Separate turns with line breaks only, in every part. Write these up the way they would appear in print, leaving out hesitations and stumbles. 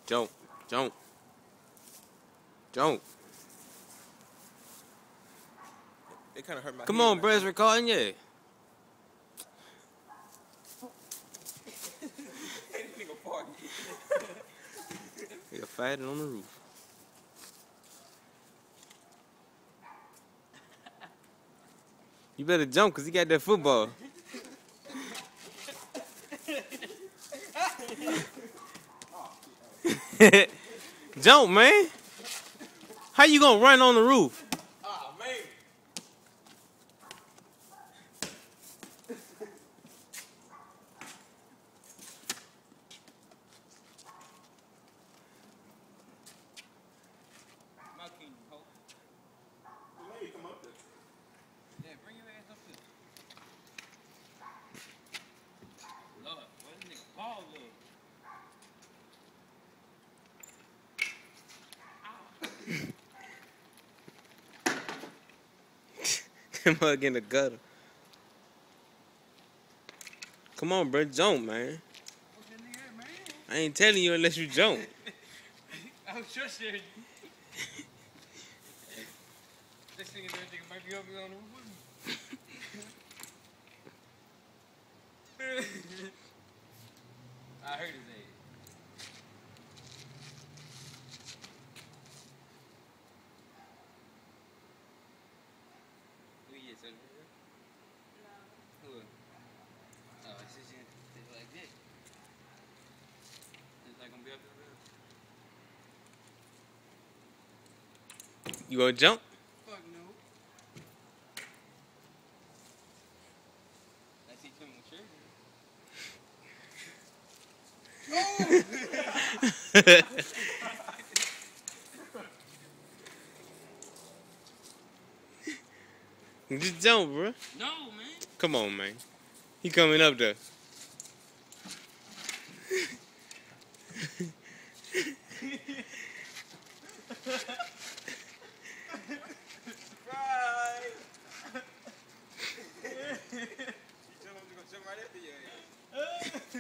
Jump, jump, jump.
It kind of hurt my
Come
head
on, bro, it's recording, yeah.
Nigga farted.
Nigga fighting on the roof. You better jump, cause he got that football. Jump, man. How you gonna run on the roof?
Oh, man. My kingdom, ho. You come up there. Yeah, bring your ass up here. Lord, what this nigga ball look?
That mug in the gutter. Come on, bro, jump, man.
What's that nigga at, man?
I ain't telling you unless you jump.
I was just there. This nigga might be over on the roof with me. I heard his ass. Who you son? Who? Oh, it's just like this. It's not gonna be up there.
You gonna jump?
Fuck no. I see Tim with shirt.
Just jump, bro.
No, man.
Come on, man. He coming up there.
Surprise! You tell him to go jump right after your ass.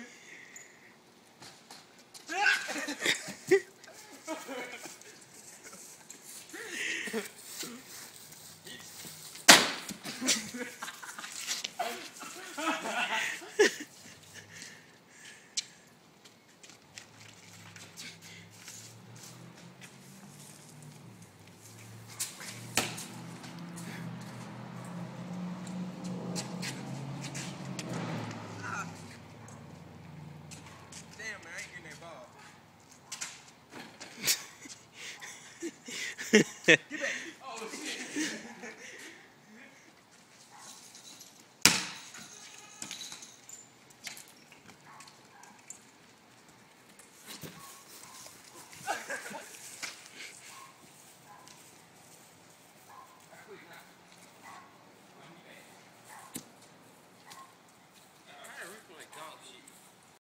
Damn, man, I ain't getting that ball. Get back.